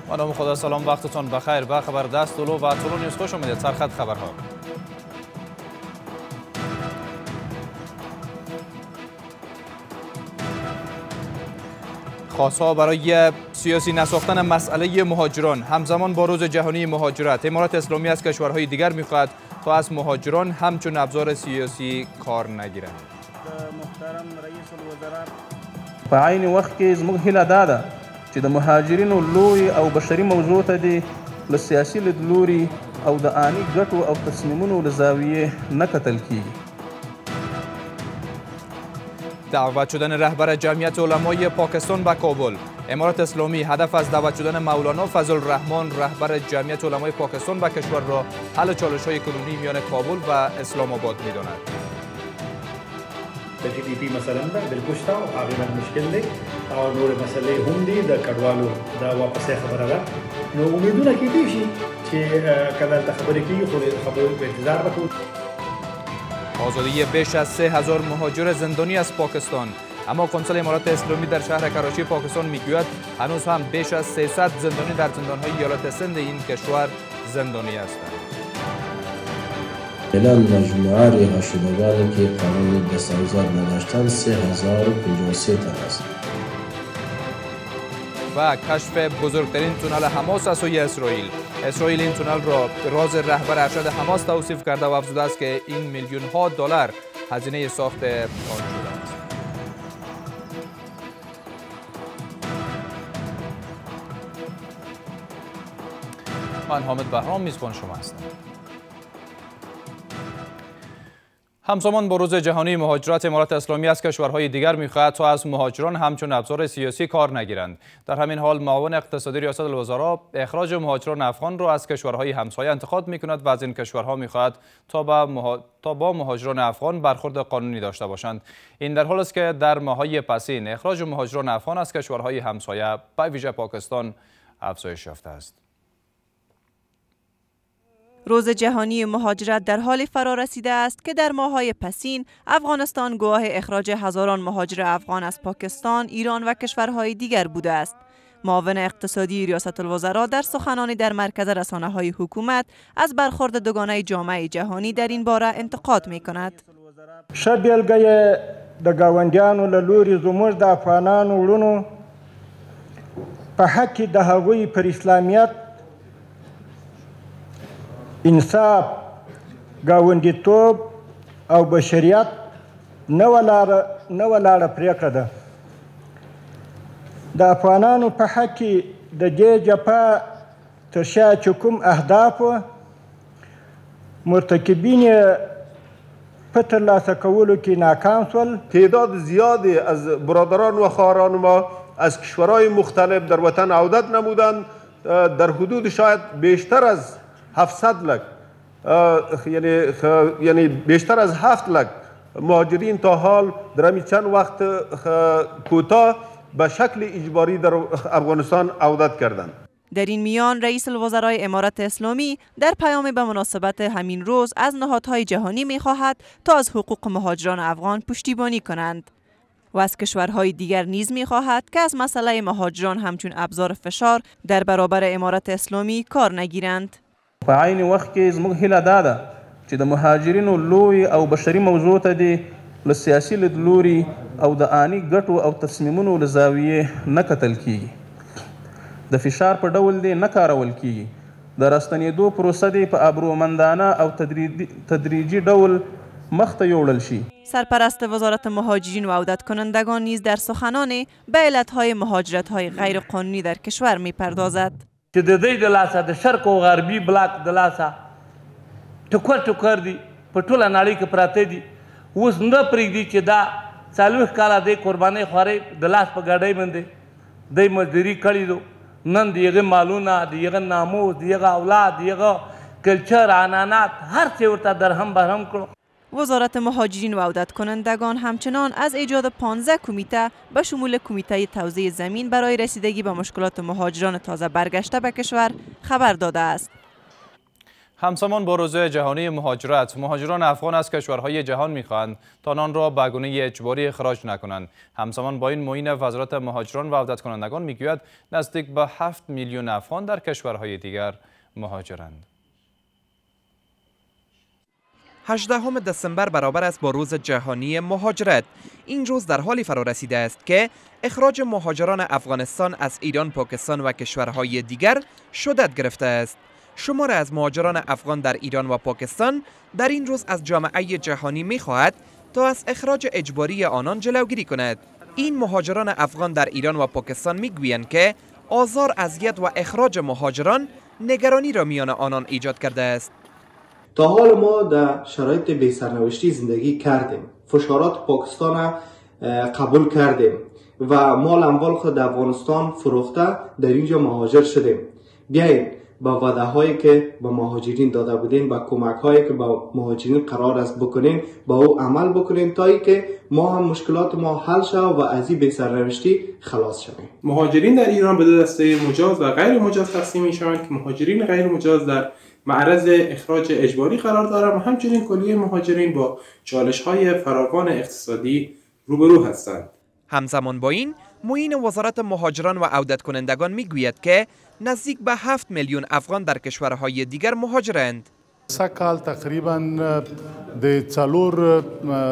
با نام خدا. سلام، وقتتون بخیر. به خبر دست طلو و طلو نیوز خوش آمدید. سرخط خبرها. خواستها برای سیاسی نساختن مسئله مهاجران همزمان با روز جهانی مهاجرت، امارات اسلامی از کشورهای دیگر می‌خواهد تا از مهاجران همچون ابزار سیاسی کار نگیرند. محترم رئیس الوزراء په عین وخت کې زموږ هیله دا ده چې د مهاجرینو لوی او بشري موضوع ته دې له سیاسي لیدلوري او د آني ګټو او تصمیمونو له زاویې نه کتل کیږي. دعوت شدن رهبر جمعیت علمای پاکستان به کابل. امارات اسلامی هدف از دعوت شدن مولانا فضل الرحمن رهبر جمعیت علمای پاکستان به کشور را حل چالش‌های کنونی میان کابل و اسلام آباد می‌داند. TTP مثلا بالکل شته او هغه مشکل دی او نور مسلې هم دي د کډوالو دا واپسې خبره ده. نو امیدونه کېدای شي چې کله ته خبرې کیږي خو خبرو په انتظار وکړو. آزادی بیش از 3000 مهاجر زندانی از پاکستان. اما کنسول امارات اسلامی در شهر کراچی پاکستان میگوید هنوز هم بیش از 300 زندانی در زندان‌های ایالت سند این کشور زندانی هستند. الان مجموعه رها شدگانی که قانون دستاویزات نداشتند 3053 تن است. و کشف بزرگترین تونل حماس از سوی اسرائیل. اسرائیل این تونل را راز رهبر ارشد حماس توصیف کرده و افزوده است که این میلیون‌ها دلار هزینه ساخت آن شده است. من حامد بهرام میزبان شما هستم. همزمان با روز جهانی مهاجرت، امارات اسلامی از کشورهای دیگر می‌خواهد تا از مهاجران همچون ابزار سیاسی کار نگیرند. در همین حال معاون اقتصادی ریاست الوزراء اخراج مهاجران افغان را از کشورهای همسایه انتقاد می‌کند و از این کشورها می‌خواهد تا با مهاجران افغان برخورد قانونی داشته باشند. این در حالی است که در ماه‌های پسین اخراج مهاجران افغان از کشورهای همسایه به ویژه پاکستان افزایش یافته است. روز جهانی مهاجرت در حال فرا رسیده است که در ماه‌های پسین افغانستان گواه اخراج هزاران مهاجر افغان از پاکستان، ایران و کشورهای دیگر بوده است. معاون اقتصادی ریاست الوزراء در سخنانی در مرکز رسانه‌های حکومت از برخورد دوگانه جامعه جهانی در این باره انتقاد می‌کند. ښه بیلګه د ګاونډیانو له لوري زموږ د افغانانو وروڼو په حق کې د هغوی پر اسلامیت، انصاف، ګاونډیتوب او بشریت نه ولاړه پرېکړه ده. د افغانانو په حق کې د دې جبهه تر شا چې کوم اهدافو مرتکبین یې په ترلاسه کولو کې ناکام شول. تعداد زیادی از برادران و خواهران ما از کشورهای مختلف در وطن عودت نمودند. در حدود شاید بیشتر از 700 لک یعنی بیشتر از 7 لک مهاجرین تا حال در همین چند وقت کوتاه به شکل اجباری در افغانستان عودت کردند. در این میان رئیس الوزراء امارات اسلامی در پیامی به مناسبت همین روز از نهادهای جهانی می‌خواهد تا از حقوق مهاجران افغان پشتیبانی کنند و از کشورهای دیگر نیز می‌خواهد که از مسئله مهاجران همچون ابزار فشار در برابر امارات اسلامی کار نگیرند. په عین وخت کې زموږ هیله دا ده چې د مهاجرینو لوی او بشري موضوع ته دې له سیاسي لیدلوري او د آني ګټو او تصمیمونو له زاویې نه کتل کیږي. د فشار په ډول دې نه کارول کیږي. د راستنېدو پروسه دې په ابرومندانه او تدریجي ډول مخ ته یوړل شي. سرپرست وزارت مهاجرین و عودت کنندگان نیز در سخنان به علتهای مهاجرت‌های غیرقانونی در کشور می‌پردازد. چې د دې د لاسه د شرق او غربي بلاک د لاسه ټوکر دي په ټوله نړۍ کې پراته دي. اوس نه پرېږدي چې دا 40 کاله د قربانۍ خوارۍ د لاس په ګاډۍ باندې دی مزدوري کړې دو. نن د هغه مالونه، د هغه ناموس، د هغه اولاد، د هغه کلچر، عنعنات هر څه ورته درهم برهم کړو. وزارت مهاجرین و عودت کنندگان همچنان از ایجاد 15 کمیته به شمول کمیته توزیع زمین برای رسیدگی به مشکلات مهاجران تازه برگشته به کشور خبر داده است. همزمان با روز جهانی مهاجرت، مهاجران افغان از کشورهای جهان می‌خواهند تا آن را به گونه اجباری اخراج نکنند. همزمان با این معین وزارت مهاجران و عودت کنندگان میگوید نزدیک به 7 میلیون افغان در کشورهای دیگر مهاجرند. 18 دسامبر برابر است با روز جهانی مهاجرت. این روز در حالی فرا رسیده است که اخراج مهاجران افغانستان از ایران، پاکستان و کشورهای دیگر شدت گرفته است. شمار از مهاجران افغان در ایران و پاکستان در این روز از جامعه جهانی می‌خواهد تا از اخراج اجباری آنان جلوگیری کند. این مهاجران افغان در ایران و پاکستان می‌گویند که آزار، اذیت و اخراج مهاجران نگرانی را میان آنان ایجاد کرده است. تا حال ما در شرایط بی‌سرنوشتی زندگی کردیم. فشارات پاکستان قبول کردیم و مال اموال خود در افغانستان فروخته در اینجا مهاجر شدیم. بیایید با وعده هایی که به مهاجرین داده بودیم، با کمک هایی که با مهاجرین قرار است بکنیم، با او عمل بکنیم تا اینکه ما هم مشکلات ما حل شود و از این بی‌سرنوشتی خلاص شویم. مهاجرین در ایران به دو دسته مجاز و غیر مجاز تقسیم می‌شوند که مهاجرین غیر مجاز در معرض اخراج اجباری قرار دارند و همچنین کلیه مهاجرین با چالش‌های فراوان اقتصادی روبرو هستند. همزمان با این، معین وزارت مهاجران و عودت کنندگان میگوید که نزدیک به 7 میلیون افغان در کشورهای دیگر مهاجرند. سکال تقریبا د څلور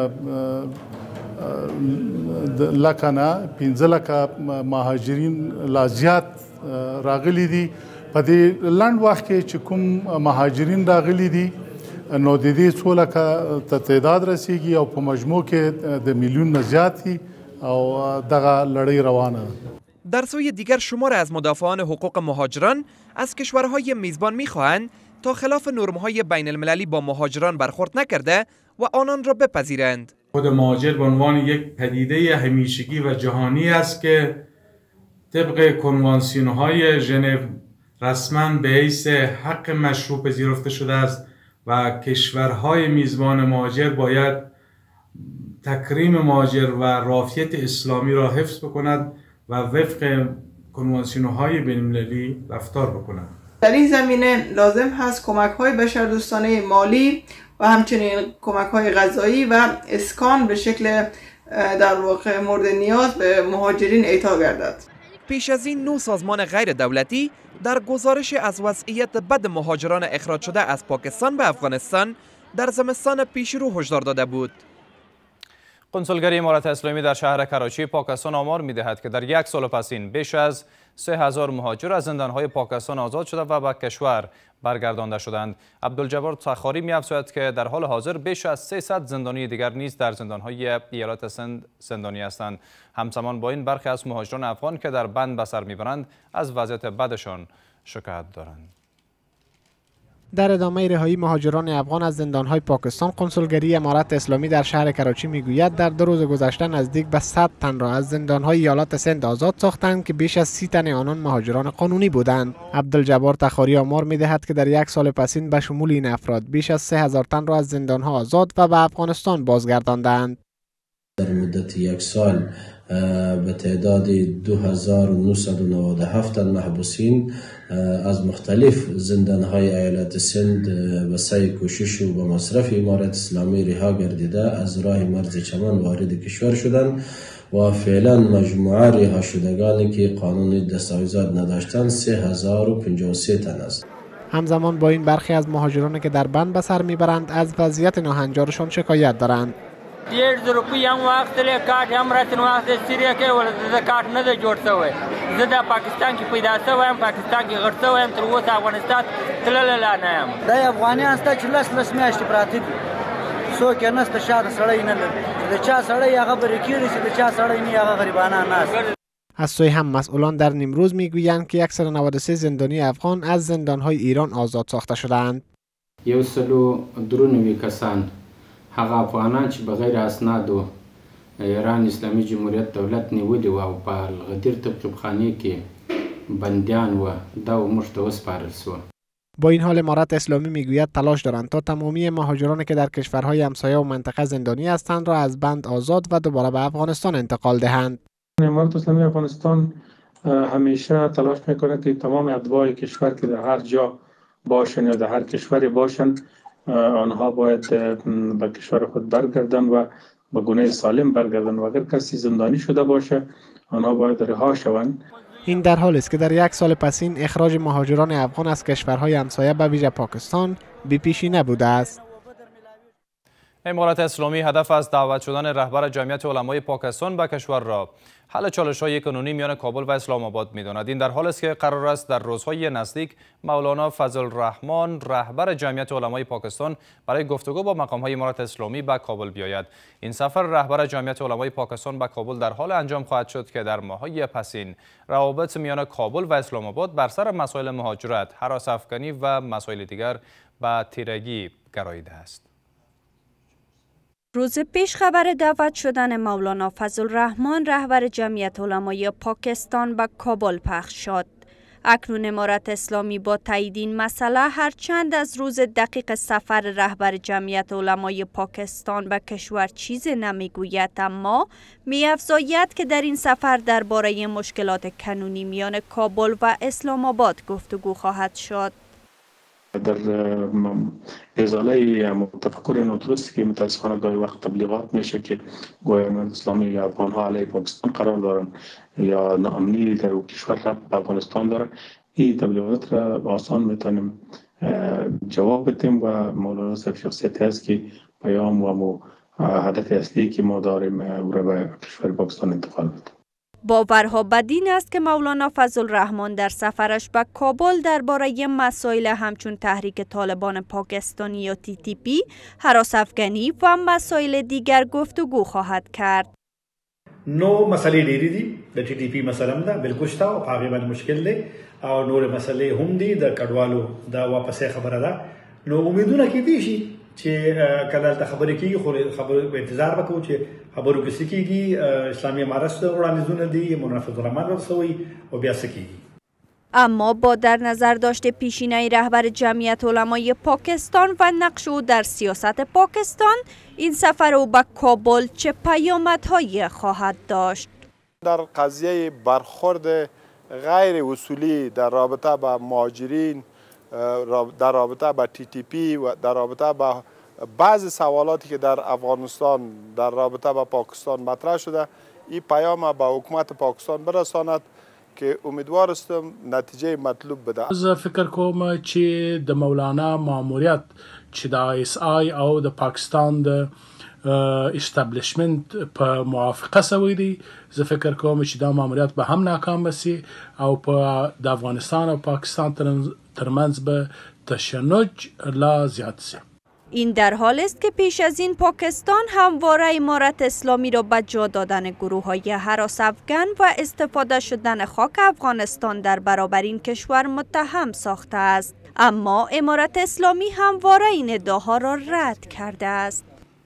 لکه 15 لکه مهاجرین لا زیات راغلي دي. په دې لنډ وخت کې چې کوم مهاجرین راغلي دي نو د دې څو لکه تعداد رسیږي او په مجموع کې د میلیون نه زیات دي او دغه لړۍ روانه ده. در سوی دیگر شمار از مدافعان حقوق مهاجران از کشورهای میزبان میخواهند تا خلاف نرم‌های بین المللی با مهاجران برخورد نکرده و آنان را بپذیرند. خود مهاجر به عنوان یک پدیده همیشگی و جهانی است که طبق کنوانسیون‌های ژنو رسما به حیث حق مشروع پذیرفته شده است و کشورهای میزبان مهاجر باید تکریم مهاجر و رافعیت اسلامی را حفظ بکند و وفق کنوانسیون‌های بین‌المللی رفتار بکنند. در این زمینه لازم هست کمک‌های بشردوستانه مالی و همچنین کمک‌های غذایی و اسکان به شکل در واقع مورد نیاز به مهاجرین اعطا گردد. پیش از این 9 سازمان غیر دولتی در گزارش از وضعیت بد مهاجران اخراج شده از پاکستان به افغانستان در زمستان پیش رو هشدار داده بود. کنسولگری امارت اسلامی در شهر کراچی پاکستان آمار می‌دهد که در یک سال پسین بیش از 3000 مهاجر از زندان‌های پاکستان آزاد شده و به کشور برگردانده شدند. عبدالجبار تخاری می‌افزاید که در حال حاضر بیش از 300 زندانی دیگر نیز در زندان‌های ایالت سند زندانی هستند. همزمان با این برخی از مهاجران افغان که در بند به سر می‌برند از وضعیت بدشان شکایت دارند. در ادامه رهایی مهاجران افغان از زندان‌های پاکستان، کنسولگری امارت اسلامی در شهر کراچی میگوید در 2 روز گذشته نزدیک به 100 تن را از زندان‌های ایالات سند آزاد ساختند که بیش از 30 تن آنان مهاجران قانونی بودند. عبدالجبار تخاری آمار می‌دهد که در یک سال پسین به شمول این افراد بیش از 3000 تن را از زندان‌ها آزاد و به افغانستان بازگرداندند. در مدت یک سال به تعداد 2997 محبوسین از مختلف زندانهای ایالت سند به سعی کوشش و به مصرف امارت اسلامی رها گردیده از راه مرز چمن وارد کشور شدند و فعلا مجموعه رها شدگانی که قانون دستاویزات نداشتند 3053 تن است. همزمان با این برخی از مهاجرانی که در بند به سر میبرند از وضعیت ناهنجارشان شکایت دارند. 1.5 روپۍ هم واخیستلې کارت هم راته واخیست سیرې کې ولې د کارت نه دی جوړ شوی. زه د پاکستان کې پیدا شوی یم، پاکستان کې غټ شوی یم، تر اوسه افغانستان تللی لا نه یم. دا افغانیان شته چې لس میاشتې پراته دي، څوک یې نشته شاته سړی نه لري، د چا سړی هغه برې کېږي چې د چا سړی نه هغه غریبانان ناست. از سوی هم مسئولان در نیمروز میگویند که 193 زندانی افغان از زندانهای ایران آزاد ساخته شدند. 193 کسان هغه افغانان چې بغیر اسنادو ایران اسلامی جمهوریت دولت نیولي و او په الغدیر طبخانه کې بندیان و دا موږ ته وسپارل شو. با این حال امارت اسلامی میگوید تلاش دارند تا تمامی مهاجرانی که در کشورهای همسایه و منطقه زندانی هستند را از بند آزاد و دوباره به افغانستان انتقال دهند. امارت اسلامی افغانستان همیشه تلاش میکنه که تمام اتباع کشور که در هر جا باشن یا در هر کشوری باشن، آنها باید به کشور خود برگردن و به گونه سالم برگردن و اگر کسی زندانی شده باشه آنها باید رها شوند. این در حالی است که در یک سال پسین اخراج مهاجران افغان از کشورهای همسایه به ویژه پاکستان بی پیشی نبوده است. امارت اسلامی هدف از دعوت شدن رهبر جمعیت علمای پاکستان به کشور را حل چالش‌های کنونی میان کابل و اسلام آباد می‌داند. این در حالی است که قرار است در روزهای نزدیک مولانا فضل الرحمن رهبر جمعیت علمای پاکستان برای گفتگو با مقام‌های امارت اسلامی به کابل بیاید. این سفر رهبر جمعیت علمای پاکستان به کابل در حال انجام خواهد شد که در ماه‌های پسین روابط میان کابل و اسلام آباد بر سر مسائل مهاجرت، هراس افغانی و مسائل دیگر به تیرگی گراییده است. روز پیش خبر دعوت شدن مولانا فضل الرحمن رهبر جمعیت علمای پاکستان به کابل پخش شد. اکنون امارت اسلامی با تایید این مسئله هرچند از روز دقیق سفر رهبر جمعیت علمای پاکستان به کشور چیزی نمیگوید، اما می‌افزاید که در این سفر درباره مشکلات کنونی میان کابل و اسلام آباد گفتگو خواهد شد. در ازاله تفکر نودرستی که متاسفانه گاهی وقت تبلیغات میشه که گویا امارت اسلامی یا افغان ها علیه پاکستان قرار دارن یا ناامنی در کشور به افغانستان داره، این تبلیغات را آسان میتونیم جواب بدیم و مولانا صاحب شخصیتی است که پیام و هدف اصلی که ما داریم او را به کشور پاکستان انتقال بدیم. باورها بدین است که مولانا فضل الرحمن در سفرش به کابل درباره مسائل همچون تحریک طالبان پاکستانی یا TTP، هراس افغانی و مسائل دیگر گفتگو خواهد کرد. نو مسئله ډیری دي د TTP مثلا ده بالکل شته او هغه باندې مشکل دی او نور مسئله هم دي د کډوالو دا واپسې خبره ده. نو امیدونه کې دي شي چې کله ته خبرې کیږي خو خبرو به انتظار وکړو چې خبرو کې سکیږي اسلامي امارت وړاندیزونه دي منافذ الرحمن ورسوي او بیا سکیږي. اما با در نظر داشته پیشینه رهبر جمعیت علمای پاکستان و نقش او در سیاست پاکستان، این سفر او به کابل چه پیامدهایی خواهد داشت؟ در قضیه برخورد غیر اصولی در رابطه با مهاجرین، در رابطه با TTP و در رابطه با بعض سوالاتی که در افغانستان در رابطه با پاکستان مطرح شده، این پیام به حکومت پاکستان برساند که امیدوار هستم نتیجه مطلوب بده. زه فکر کوم چې د مولانا ماموریت چې د ISI او د پاکستان د استابلیشمنت په موافقه سوی دی، زه فکر کوم چې دا ماموریت به هم ناکام بسی او په د افغانستان او پاکستان ترمنځ به تشنج لا زیاد شي. این در حال است که پیش از این پاکستان همواره امارت اسلامی را به جا دادن گروه‌های هراس افغان و استفاده شدن خاک افغانستان در برابر این کشور متهم ساخته است، اما امارت اسلامی همواره این ادعاها را رد کرده است.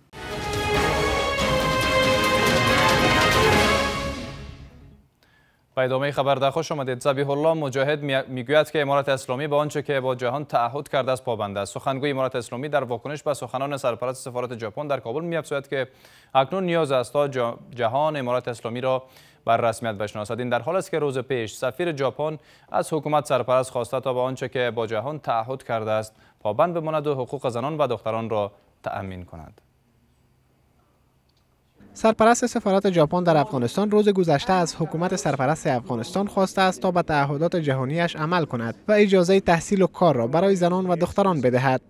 به ادامه خبر در خوش آمدید. ذبیح الله مجاهد میگوید که امارت اسلامی به آنچه که با جهان تعهد کرده است پابند است. سخنگوی امارت اسلامی در واکنش به سخنان سرپرست سفارت ژاپن در کابل می‌افزاید که اکنون نیاز است تا جهان امارت اسلامی را بر رسمیت بشناسد. این در حال است که روز پیش سفیر ژاپن از حکومت سرپرست خواسته تا به آنچه که با جهان تعهد کرده است پابند بماند و حقوق زنان و دختران را تأمین کند. سرپرست سفارت ژاپن در افغانستان روز گذشته از حکومت سرپرست افغانستان خواسته است تا به تعهدات جهانیش عمل کند و اجازه تحصیل و کار را برای زنان و دختران بدهد.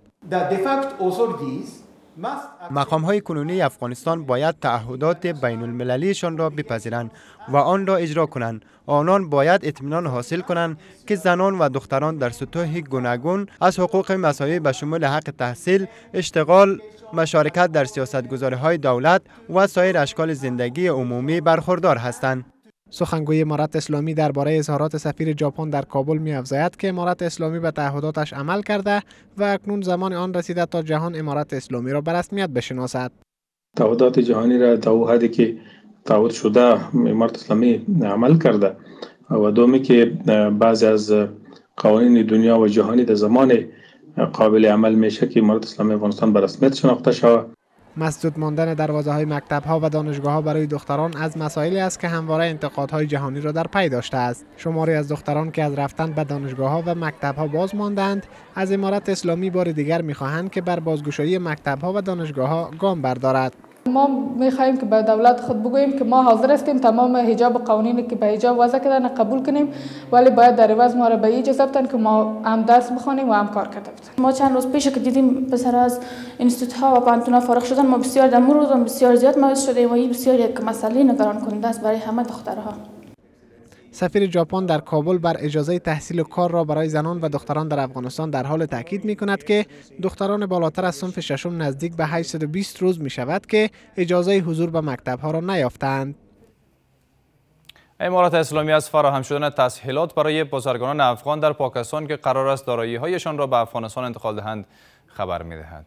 مقام‌های کنونی افغانستان باید تعهدات بین المللیشان را بپذیرند و آن را اجرا کنند. آنان باید اطمینان حاصل کنند که زنان و دختران در سطوح گوناگون از حقوق مساوی به شمول حق تحصیل، اشتغال، مشارکت در سیاستگذاری‌های دولت و سایر اشکال زندگی عمومی برخوردار هستند. سخنگوی امارت اسلامی درباره اظهارات سفیر ژاپن در کابل می‌افزاید که امارت اسلامی به تعهداتش عمل کرده و اکنون زمان آن رسیده تا جهان امارت اسلامی را به رسمیت بشناسد. تعهدات جهانی را تا حدی که تعهد شده امارت اسلامی عمل کرده و دومی که بعضی از قوانین دنیا و جهانی در زمان قابل عمل میشه که امارت اسلامی افغانستان به رسمیت شناخته شود. مسدود ماندن دروازه‌های مکتب‌ها و دانشگاه‌ها برای دختران از مسائلی است که همواره انتقادهای جهانی را در پی داشته است. شماری از دختران که از رفتن به دانشگاه‌ها و مکتب‌ها باز ماندند، از امارت اسلامی بار دیگر می‌خواهند که بر بازگشایی مکتب‌ها و دانشگاه‌ها گام بردارد. ما می‌خواهیم که به دولت خود بگوییم که ما حاضر هستیم تمام حجاب قوانینی که به حجاب وضع کردن قبول کنیم، ولی باید در عوض ما را به اجازه بدن که ما هم درس بخوانیم و هم کار کرده بودیم. ما چند روز پیش که دیدیم پسر از اینستیتوت ها و پانتونا فارغ شدن، ما بسیار در مورد بسیار زیاد مایوس شدیم و این بسیار یک مسئله نگران کننده است برای همه دخترها. سفیر ژاپن در کابل بر اجازه تحصیل و کار را برای زنان و دختران در افغانستان در حال تاکید می کند که دختران بالاتر از صنف ششم نزدیک به 820 روز می شود که اجازه حضور به مکتب ها را نیافتند. امارت اسلامی از فراهم شدن تسهیلات برای بازرگانان افغان در پاکستان که قرار است دارایی‌هایشان را به افغانستان انتقال دهند خبر می دهد.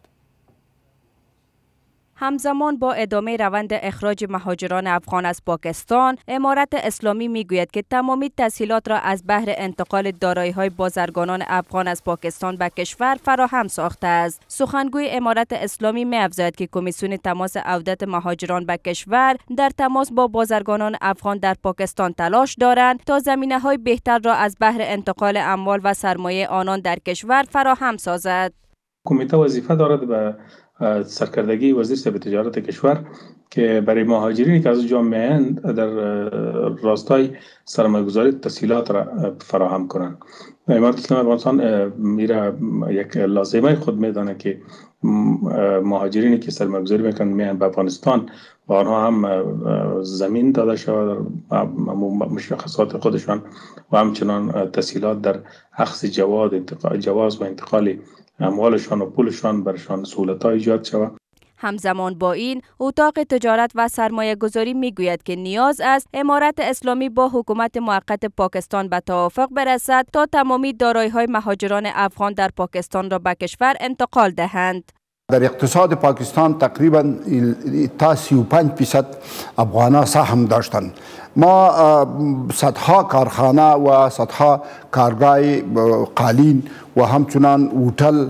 همزمان با ادامه روند اخراج مهاجران افغان از پاکستان، امارت اسلامی میگوید که تمامی تسهیلات را از بهر انتقال دارایی‌های بازرگانان افغان از پاکستان به کشور فراهم ساخته است. سخنگوی امارت اسلامی می‌افزاید که کمیسیون تماس عودت مهاجران به کشور در تماس با بازرگانان افغان در پاکستان تلاش دارند تا زمینه‌های بهتر را از بهر انتقال اموال و سرمایه آنان در کشور فراهم سازد. کمیته وظیفه دارد به سرکردگی وزیر صاحب تجارت کشور که برای مهاجرینی که از جامعه اند در راستای سرمایه‌گذاری تسهیلات را فراهم کنند. امارت اسلامی افغانستان میره یک لازمه خود میدانه که مهاجرینی که سرمایه‌گذاری میکنن میان به افغانستان و آنها هم زمین داده شود مشخصات خودشان و همچنان تسهیلات در اخذ جواز و انتقال اموالشان و پولشان برشان سهولت‌ها ایجاد شود. همزمان با این، اتاق تجارت و سرمایه گذاری می گوید که نیاز است امارت اسلامی با حکومت موقت پاکستان به توافق برسد تا تمامی دارایی‌های مهاجران افغان در پاکستان را به کشور انتقال دهند. در اقتصاد پاکستان تقریبا تا 35% افغان‌ها سهم داشتند. ما صدها کارخانه و صدها کارگاه قالین و همچنان هتل،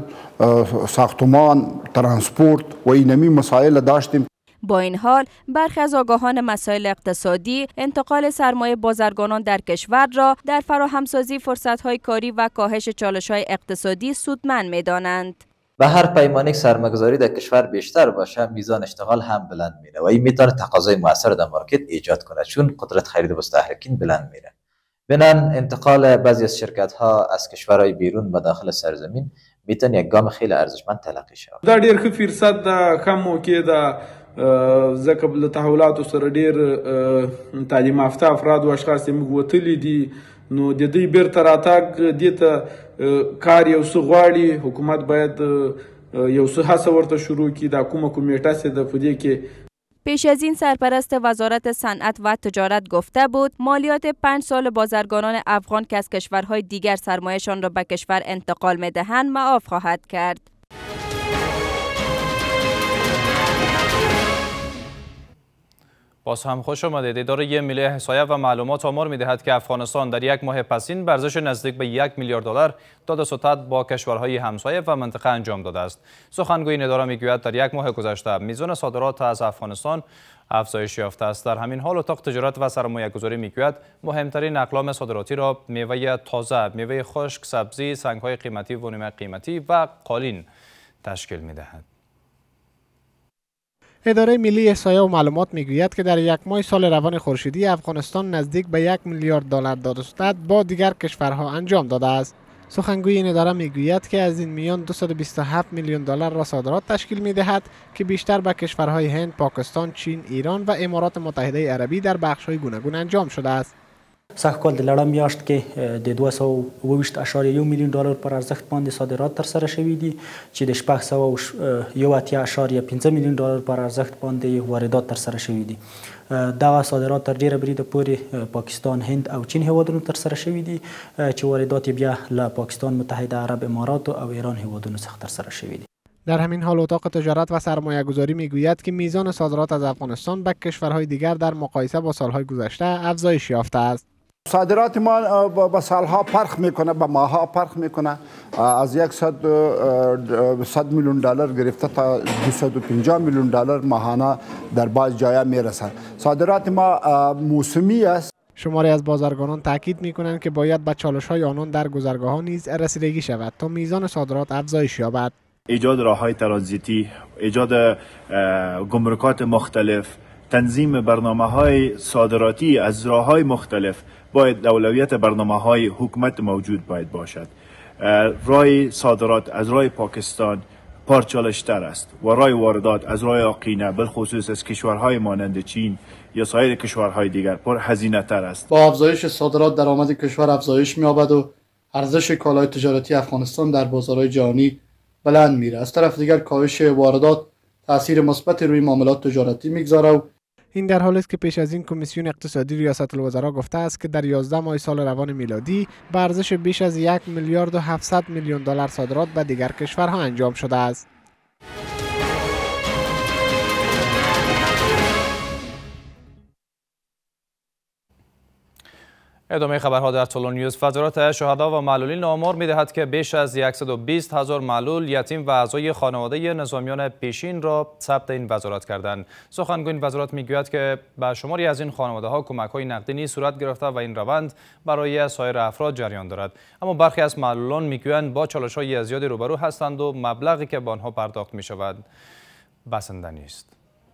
ساختمان، ترانسپورت و اینمی مسائل داشتیم. با این حال برخی از آگاهان مسائل اقتصادی انتقال سرمایه بازرگانان در کشور را در فراهمسازی فرصت‌های کاری و کاهش چالش‌های اقتصادی سودمند می‌دانند. به هر پیمانی که سرمایه‌گذاری در کشور بیشتر باشه، میزان اشتغال هم بلند میره و این میتونه تقاضای موثر در مارکت ایجاد کنه، چون قدرت خرید مستهلکین بلند میره. بنان انتقال بعضی از شرکت‌ها از کشورهای بیرون به داخل سرزمین میتونه یک گام خیلی ارزشمند تلقی شود. دا ډیر ښه فرصت ده، ښه موقع ده، ځکه له تحولاتو سره ډیر تعلیم یافته افراد او اشخاص موږ وتلي دي، نو د دوی بیرته راتګ دې ته کار یو څه غواړي. حکومت باید یو څه هڅه ورته شروع کړي. دا کومه کمیټه چې ده په دې کې. پیش از این سرپرست وزارت صنعت و تجارت گفته بود مالیات 5 سال بازرگانان افغان که از کشورهای دیگر سرمایه‌شان را به کشور انتقال می‌دهند معاف خواهد کرد. باز هم خوش آمدید. اداره ملی احصایه و معلومات آمار می‌دهد که افغانستان در یک ماه پسین ارزش نزدیک به 1 میلیارد دلار داد و ستد با کشورهای همسایه و منطقه انجام داده است. سخنگوی این اداره میگوید در یک ماه گذشته میزان صادرات از افغانستان افزایش یافته است. در همین حال اتاق تجارت و سرمایه گذاری میگوید مهمترین اقلام صادراتی را میوه تازه، میوه خشک، سبزی، سنگ‌های قیمتی و نیمه قیمتی و قالین تشکیل می‌دهد. اداره ملی احصایه و معلومات میگوید که در یک ماه سال روان خورشیدی افغانستان نزدیک به 1 میلیارد دلار داد و ستد با دیگر کشورها انجام داده است. سخنگوی این اداره میگوید که از این میان 227 میلیون دلار را صادرات تشکیل میدهد که بیشتر به کشورهای هند، پاکستان، چین، ایران و امارات متحده عربی در بخش‌های گوناگون انجام شده است. سږکال د لړم میاشت کې د 228.1 میلیون ډالر پر ارزښت باندې صادرات ترسره شوي دي چې د 601.5 میلیون ډالر پر ارزښت باندې واردات ترسره شوي دي. دغه صادرات تر ډیره بریده پورې پاکستان، هند او چین هیوادونو ترسره شوي دي چې واردات بیا له پاکستان، متحده عرب امارات او ایران هیوادونو څخه ترسره شوي دي. در همین حال اتاق تجارت و سرمایه گذاری میگوید که میزان صادرات از افغانستان به کشورهای دیگر در مقایسه با سالهای گذشته افزایش یافته است. صادرات ما با سالها فرق میکنه، با ماها فرق میکنه. از 100 میلیون دلار گرفته تا 250 میلیون دلار ماهانه در بعض جایا میرسه. صادرات ما موسمی است. شماری از بازرگانان تاکید میکنند که باید به چالش‌های آنان در گذرگاه‌ها نیز رسیدگی شود تا میزان صادرات افزایش یابد. ایجاد راه‌های ترانزیتی، ایجاد گمرکات مختلف، تنظیم برنامه‌های صادراتی از راه‌های مختلف باید اولویت برنامه‌های حکومت موجود باید باشد. راه صادرات از راه پاکستان پرچالش‌تر است و راه واردات از راه آقینه بالخصوص از کشورهای مانند چین یا سایر کشورهای دیگر پر هزینه‌تر است. با افزایش صادرات درآمد کشور افزایش می‌یابد و ارزش کالای تجارتی افغانستان در بازارهای جهانی بلند میره. از طرف دیگر کاهش واردات تاثیر مثبت روی معاملات تجارتی میگذاره و این در حالی است که پیش از این کمیسیون اقتصادی ریاست الوزرا گفته است که در 11 ماه سال روان میلادی به ارزش بیش از 1 میلیارد و 700 میلیون دلار صادرات به دیگر کشورها انجام شده است. ادامه خبرها در طولان نیوز. وزارت شهدا و معلولین آمار می‌دهد که بیش از 120,000 معلول، یتیم و اعضای خانواده نظامیان پیشین را ثبت این وزارت کردند. سخنگوی این وزارت میگوید که به شماری از این خانواده‌ها کمک‌های نقدی نیز صورت گرفته و این روند برای سایر افراد جریان دارد. اما برخی از معلولان میگویند با چالش‌های زیادی روبرو هستند و مبلغی که به آنها پرداخت می‌شود بسنده نیست.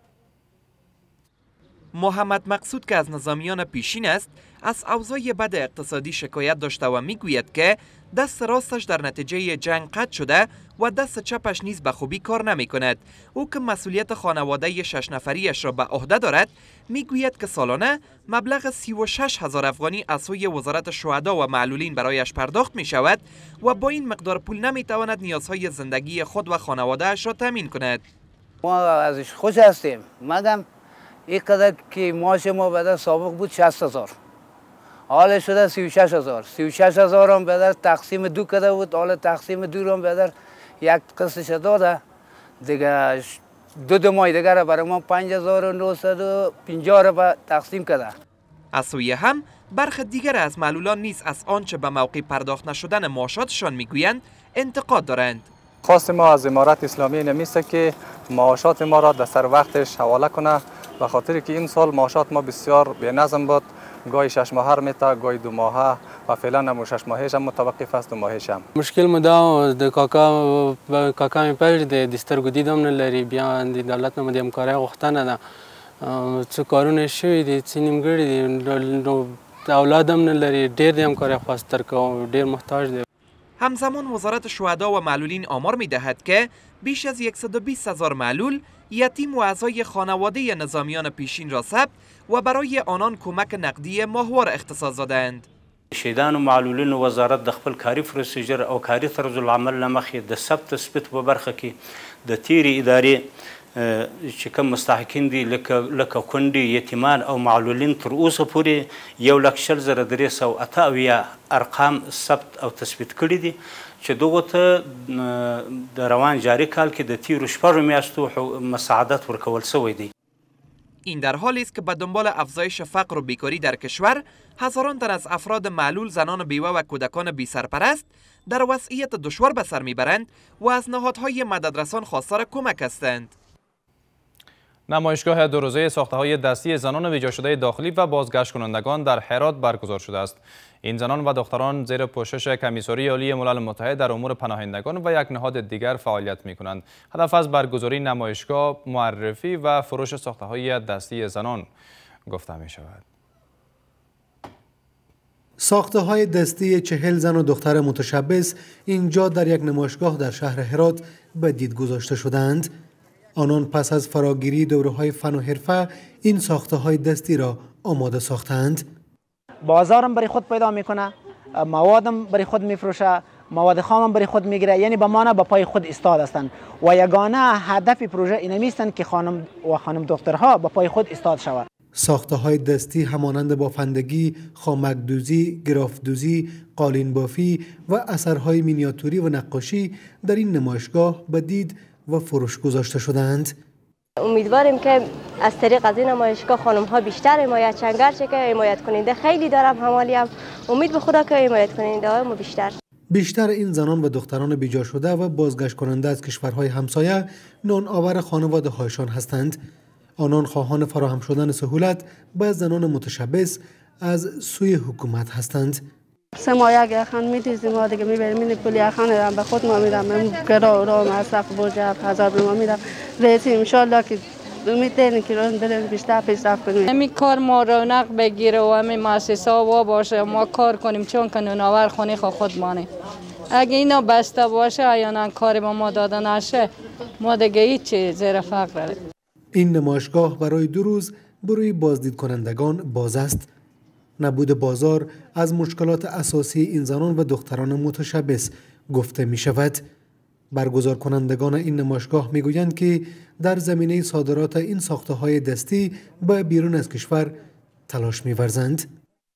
محمد مقصود که از نظامیان پیشین است، از اوضاع بد اقتصادی شکایت داشته و میگوید که دست راستش در نتیجه جنگ قطع شده و دست چپش نیز به خوبی کار نمی کند. او که مسئولیت خانواده 6 نفریش را به عهده دارد، میگوید که سالانه مبلغ 36,000 افغانی از سوی وزارت شهدا و معلولین برایش پرداخت می شود و با این مقدار پول نمی تواند نیازهای زندگی خود و خانواده‌اش را تامین کند. ما ازش خوش هستیم. مگم یک قدر که معاش ما بدر سابق بود 60,000، حالا شده 36,000. 36,000 هم بدر تقسیم 2 کرده بود، حالا تقسیم 2 هم بدر یک قسطش داده دیگه. 2 ماه دیگر برای ما 5,950 را تقسیم کرده. از سوی هم برخی دیگر از معلولان نیز از آنچه به موقع پرداخت نشدن معاشاتشان میگویند انتقاد دارند. خواست ما از امارت اسلامی نمیسته که معاشات ما را در سر وقتش حواله کنه، به خاطر که این سال معاشات ما بسیار بی‌نظم بود. گاهی 6 ماهه میتا، گاهی 2 ماهه و فعلا هم 6 ماهش هم متوقف است، 2 ماهش هم. مشکل مدا د کاکا می پر د سترګو دیدم نه لري، بیا د دولت نه د همکارۍ غوښتنه ده. څه کارونه شوي دي، څه نیمګړي دي، نو اولاد هم نه لري، ډېر د همکارۍ خواست تر کوم، ډېر محتاج دی. همزمان وزارت شهدا و معلولین آمار می دهد که بیش از 120,000 معلول، یتیم و اعضای خانواده نظامیان پیشین را ثبت و برای آنان کمک نقدی ماهوار اختصاص دادند. شهیدان و معلولین وزارت د خپل کاري پروسیجر او کاري طرز العمل لمخې د ثبت تثبیت په برخه کې د تیرې ادارې چې کوم مستحقین دي لکه کونډې، یتیمان او معلولین تر اوسه پورې 1,03,378 ارقام ثبت او تثبیت کړي دي چې دغو ته د روان جاری کال کې د تیرو 4 میاشتو مساعدت ورکول شوی دی. این در حالی است که به دنبال افزایش فقر و بیکاری در کشور، هزاران تن از افراد معلول، زنان بیوه و کودکان بی سرپرست در وضعیت دشوار به سر میبرند و از نهادهای مددرسان خواستار کمک هستند. نمایشگاه 2 روزه ساخته‌های دستی زنان ویژه شده داخلی و بازگشت کنندگان در هرات برگزار شده است. این زنان و دختران زیر پوشش کمیساری عالی ملل متحد در امور پناهندگان و یک نهاد دیگر فعالیت می‌کنند. هدف از برگزاری نمایشگاه معرفی و فروش ساخته‌های دستی زنان گفته می‌شود. ساخته‌های دستی 40 زن و دختر متشبث اینجا در یک نمایشگاه در شهر هرات به دید گذاشته شدند. آنان پس از فراگیری دوره‌های فن و حرفه این ساخته‌های دستی را آماده ساختند. بازارم برای خود پیدا میکنه، موادم برای خود میفروشه، مواد خامم برای خود میگیره، یعنی به معنی به پای خود ایستاد هستند و یگانه هدف پروژه اینمی است که خانم و خانم دخترها به پای خود ایستاد شود. ساخته‌های دستی همانند بافندگی، خامک‌دوزی، گراف‌دوزی، قالین بافی و اثرهای مینیاتوری و نقاشی در این نمایشگاه به دید و فروش گذاشته شدند. امیدواریم که از طریق از این نمایشگاه خانم ها بیشتر حمایت شن، گرچه که حمایت کننده خیلی دارم، همالی هم امید به خدا که حمایت کننده های ما بیشتر این زنان و دختران بیجا شده و بازگشت کننده از کشورهای همسایه نان آور خانواده هایشان هستند. آنان خواهان فراهم شدن سهولت به زنان متشبث از سوی حکومت هستند. سما یک یخان می‌دیزیم ما دیگه می‌بریم این پول یخان به خود ما میدم، گرا را مصرف برج 7000 به ما میدم. رئیسی ان شاء الله که می‌تونیم که رو بریم بیشتر پیشرفت کنیم. همین کار ما رونق بگیره و همین مؤسسه وا باشه، ما کار کنیم، چون که نوناور خونه خودمانه. اگه اینا بسته باشه یا کار ما داده نشه، ما دیگه هیچ زیر فقر داریم. این نمایشگاه برای 2 روز برای بازدید کنندگان باز است. نبود بازار از مشکلات اساسی این زنان و دختران متشبث گفته می شود. برگزار کنندگان این نمایشگاه می گویند که در زمینه صادرات این ساخته های دستی به بیرون از کشور تلاش می ورزند.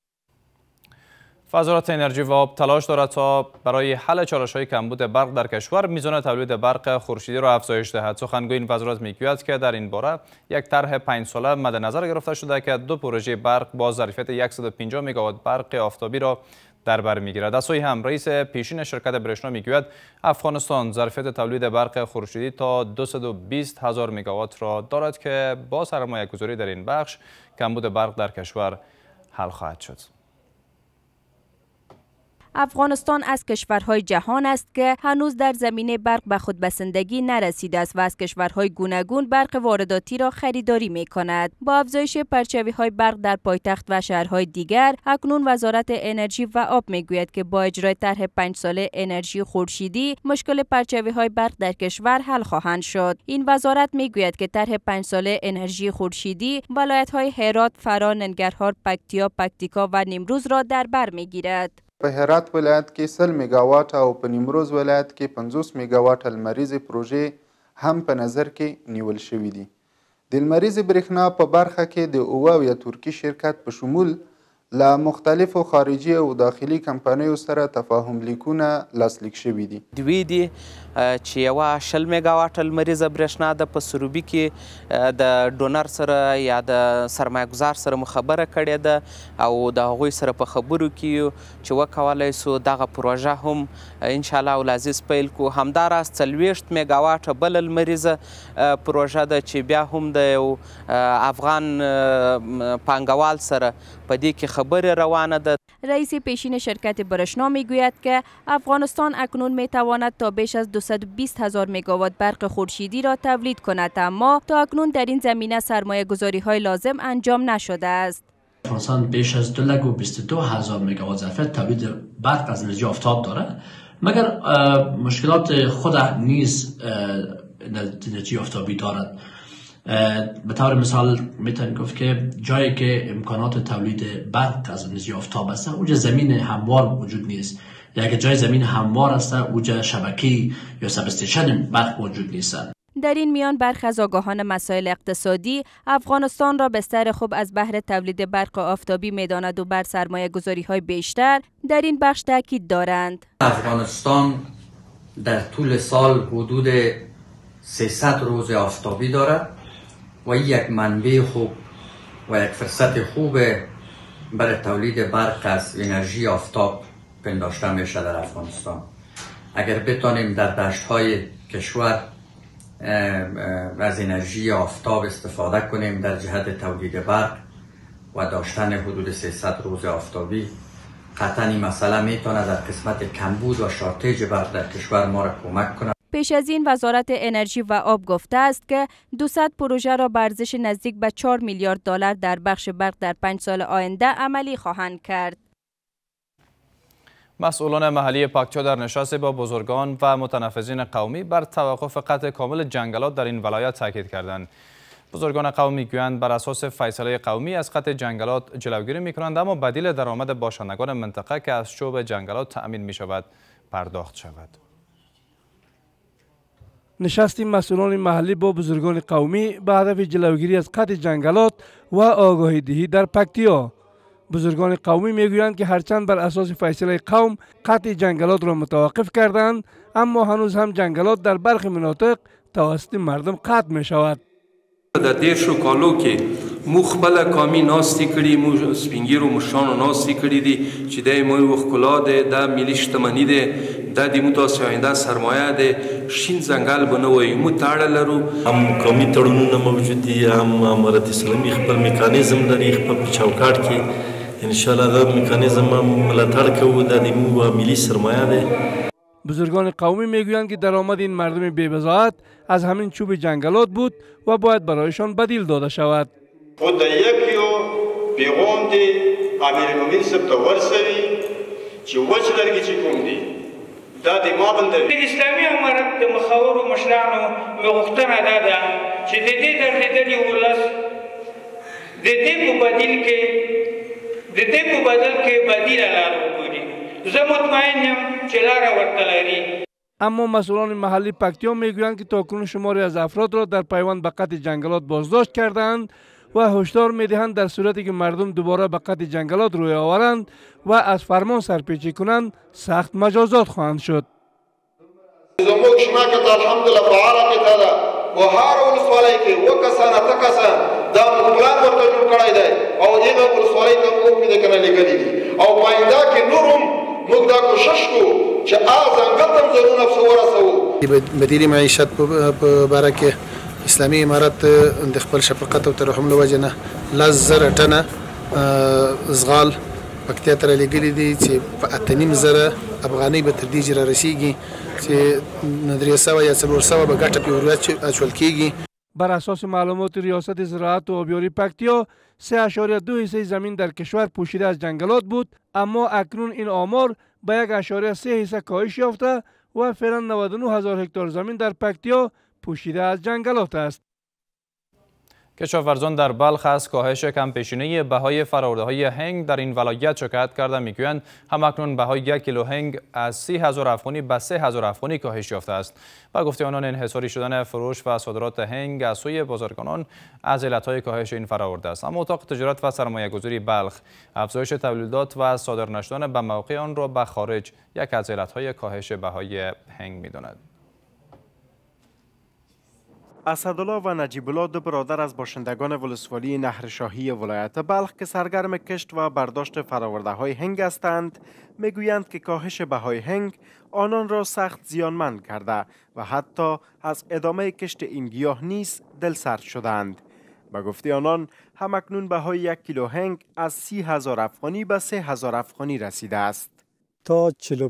وزارت انرژی و آب تلاش دارد تا برای حل چالش‌های کمبود برق در کشور میزان تولید برق خورشیدی را افزایش دهد. سخنگوی این وزارت میگوید که در این باره یک طرح 5 ساله مد نظر گرفته شده که 2 پروژه برق با ظرفیت 150 مگاوات برق آفتابی را در بر میگیرد. از سوی هم رئیس پیشین شرکت برشنا میگوید افغانستان ظرفیت تولید برق خورشیدی تا 220,000 مگاوات را دارد که با سرمایه‌گذاری در این بخش کمبود برق در کشور حل خواهد شد. افغانستان از کشورهای جهان است که هنوز در زمینه برق به خودبسندگی نرسیده است و از کشورهای گوناگون برق وارداتی را خریداری می کند. با افزایش پرچاوی‌های برق در پایتخت و شهرهای دیگر، اکنون وزارت انرژی و آب می گوید که با اجرای طرح 5 ساله انرژی خورشیدی، مشکل پرچاوی‌های برق در کشور حل خواهند شد. این وزارت می گوید که طرح 5 ساله انرژی خورشیدی ولایت‌های هرات، فرا، ننگرهار، پکتیکا و نیمروز را در بر می گیرد. په هرات ولایت کې 100 میگاوات او په نیمروز ولایت کې 50 میگاوات لمریزې پروژې هم په نظر کې نیول شوي دي. د لمریزې برېښنا په برخه کې د اووا ترکي شرکت په شمول له مختلفو خارجي او داخلي کمپنیو سره تفاهم لیکونه لاسلیک شوي دي. دوی دي چې یوه 20 میگاواټه لمریزه برېښنا د په سروبي کې د ډونر سره یا د سرمایه‌ګزار سره مخبره کړې ده او د هغوی سره په خبرو کې چې وکولی سو دغه پروژه هم انشاءالله العزیز پیل کړو. همداراز 40 میگاواټه بله لمریزه پروژه ده چې بیا هم د یو افغان پانګوال سره په دې کې خبر روانه ده. رئیس پیشین شرکت برشنا میگوید که افغانستان اکنون میتواند تا بیش از 220,000 مگاوات برق خورشیدی را تولید کند، اما تا اکنون در این زمینه سرمایه گذاری های لازم انجام نشده است. افغانستان بیش از 222,000 مگاوات ظرفیت تولید برق از انرژی آفتاب دارد، مگر مشکلات خود نیز انرژی آفتابی دارد. به طور مثال میتونیم گفت که جایی که امکانات تولید برق از انرژی آفتاب است اونجا زمین هموار وجود نیست، یا اگر جای زمین هموار است اونجا شبکه یا سب استیشن برق وجود نیست. در این میان برخی از آگاهان مسائل اقتصادی افغانستان را بستر خوب از بهره تولید برق آفتابی میداند و بر سرمایه گذاری های بیشتر در این بخش تاکید دارند. افغانستان در طول سال حدود 300 روز آفتابی دارد و یک منبع خوب و یک فرصت خوب برای تولید برق از انرژی آفتاب پنداشته میشه در افغانستان. اگر بتانیم در دشت‌های کشور از انرژی آفتاب استفاده کنیم در جهت تولید برق و داشتن حدود 300 روز آفتابی، قطعاً این مسئله میتونه در قسمت کمبود و شارتیج برق در کشور ما را کمک کنه. پیش از این وزارت انرژی و آب گفته است که 200 پروژه را به ارزش نزدیک به 4 میلیارد دلار در بخش برق در 5 سال آینده عملی خواهند کرد. مسئولان محلی پکتیا در نشست با بزرگان و متنفذین قومی بر توقف قطع کامل جنگلات در این ولایت تاکید کردند. بزرگان قومی گویند بر اساس فیصله قومی از قطع جنگلات جلوگیری می‌کنند، اما بدیل درآمد باشندگان منطقه که از شوب جنگلات تأمین می‌شود پرداخت شود. نشست مسئولان محلی با بزرگان قومی به هدف جلوگیری از قطع جنگلات و آگاهی دهی در پکتیا. بزرگان قومی میگویند که هرچند بر اساس فیصله قوم قطع جنگلات را متوقف کردند، اما هنوز هم جنگلات در برخی مناطق توسط مردم قطع می شود. د دیرشو کالو کې مو خپله کامي ناستې کړي، مو سپینګیرو مشرانو ناستې کړي دي چې دی مو ښکلا دی، دا ملي شتمني دی، دا د مو داسې آینده سرمایه دی. شین ځنګل به نه وایو، مو تاړه لرو. هم قومي تړونونه موجود دي، هم امارت اسلامي خپل میکانیزم لري، خپل په چوکاټ کې انشاءالله دا میکانیزم هم ملاتړ کوو. دا د مو ملي سرمایه دی. بزرگان قومی میگویند که درآمد این مردم بی‌بضاعت از همین چوب جنگلات بود و باید برایشان بدیل داده شود. خود یکیو پیغام دی امیر صاحب ته ورسوي چې وچ لرګي چې کوم دي دا د ما بندوي. د اسلامي امارت د مخورو مشرانو غوښتنه دا ده چې د دې درلېدلي ولس د دې په بدل کې بدیله لاره وګوري. زه مطمئن یم چې لاره ورته لري. اما مسئولان محلی پکتیا میگویند که تاکنون شماری از افراد را در پیوند به قطع جنگلات بازداشت کردند و هشدار میدهند در صورتی که مردم دوباره به قطع جنگلات روی آورند و از فرمان سرپیچی کنند سخت مجازات خواهند شد. زموږ شماکه ته الحمدلله فعاله کېده ده و هر ولسوالۍ کې اووه کسان اته کسان دا موږ پلان ورته جوړ کړی دی او هغه ولسوالۍ ته موږ پیدا کنه لګلي دي او په آینده کې نور هم موږ دا کوشش کوو چې ځنګل ته هم ضرور نفس ورسوو. مدیري معیشت په باره کې اسلامي امارت د خپل شفقت او ترحم له وجې نه 10,000 ټنه زغال پکتیا ته رالیږلي دي چې په 8,500 افغانۍ به تر دې را رسیږي چې 300 یا 400 به ګټه پرې اچول کېږي. بر اساس معلومات ریاست زراعت و آبیاری پکتیا 3.2% زمین در کشور پوشیده از جنگلات بود، اما اکنون این آمار به 1.3% کاهش یافته و فعلا 99,000 هکتار زمین در پکتیا پوشیده از جنگلات است. کشاورزان در بلخ از کاهش کمپیشینه بهای فرآورده‌های هنگ در این ولایت شکایت کرده میگویند همکنون بهای 1 کیلو هنگ از 30,000 افغانی به 3,000 افغانی کاهش یافته است. با گفته آنان انحصاری شدن فروش و صادرات هنگ از سوی بازرگانان از علتهای کاهش این فرآورده است. اما اتاق تجارت و سرمایه‌گذاری بلخ افزایش تولیدات و صادر نشدن به موقع آن را به خارج یک از علتهای کاهش بهای هنگ می‌داند. اسدالله و نجیب الله دو برادر از باشندگان ولسوالی نهرشاهی ولایت بلخ که سرگرم کشت و برداشت فرآورده‌های هنگ هستند میگویند که کاهش بهای هنگ آنان را سخت زیانمند کرده و حتی از ادامه کشت این گیاه نیز دلسرد شدند. به گفته آنان همکنون بهای 1 کیلو هنگ از 30,000 افغانی به 3,000 افغانی رسیده است. تا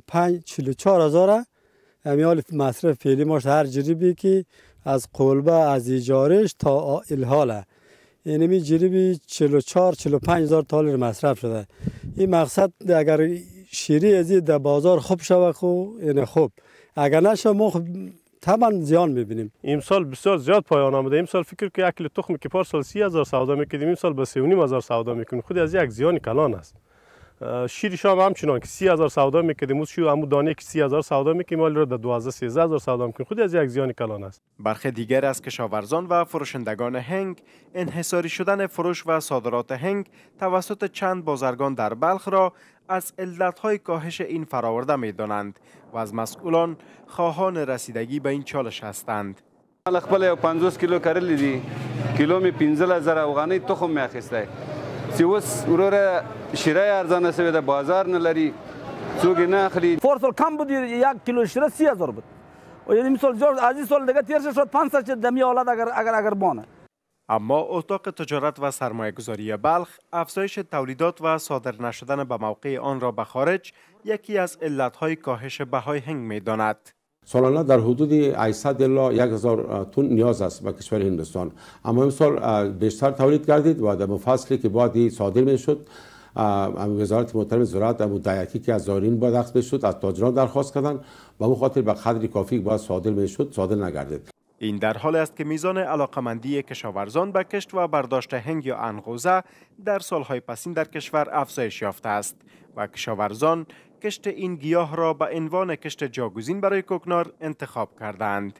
44,000 امیال مصرف فعلی ما هر جریبی که از قلبه از ایجارش تا الحاله یعنی جریبی 44-45,000 تالر مصرف شده. این مقصد اگر شیری ازی در بازار خوب شود خوب یعنی خوب، اگر نشه ما طبعا زیان میبینیم. امسال بسیار زیاد پایان آمده. امسال فکر که 1 کیلو تخم که پارسال 30,000 سودا میکردیم امسال به 3,500 سودا میکنیم. خود از یک زیان کلان است. شیر شام همچنان که 30,000 سودا میکردیم شیر همون دانه که 30,000 سودا میکنیم مال را در 12-13,000 سودا میکنیم. خود از یک زیان کلان است. برخی دیگر از کشاورزان و فروشندگان هنگ انحصاری شدن فروش و صادرات هنگ توسط چند بازرگان در بلخ را از علتهای کاهش این فرآورده میدانند و از مسئولان خواهان رسیدگی به این چالش هستند. خپل 50 کیلو کرلی دي کیلو می 15,000 افغانۍ تخم می اخیسته چې اوس وروره شیره ارزانه شوې ده بازار نه لري څوک نه اخلي. فورسال کم بود 1 کیلو شیره 30,000 بود و یعنی مثال از این سال دیگه تیر شد 500 دمی اولاد اگر بانه. اما اتاق تجارت و سرمایه‌گذاری بلخ افزایش تولیدات و صادر نشدن به موقع آن را به خارج یکی از علتهای کاهش بهای هنگ می‌داند. سالانه در حدود 800 الی 1,000 تن نیاز است به کشور هندوستان، اما امسال بیشتر تولید گردید و در فصلی که بعدی صادر میشد وزارت محترم زراعت مدعیتی که از زائرین باید اخذ بشد از تاجران درخواست کردند و به خاطر به قدری کافی باید صادر میشد صادر نگردید. این در حالی است که میزان علاقمندی کشاورزان به کشت و برداشت هنگ یا عنقوزه در سالهای پسین در کشور افزایش یافته است و کشاورزان کشت این گیاه را به عنوان کشت جاگزین برای کوکنار انتخاب کردند.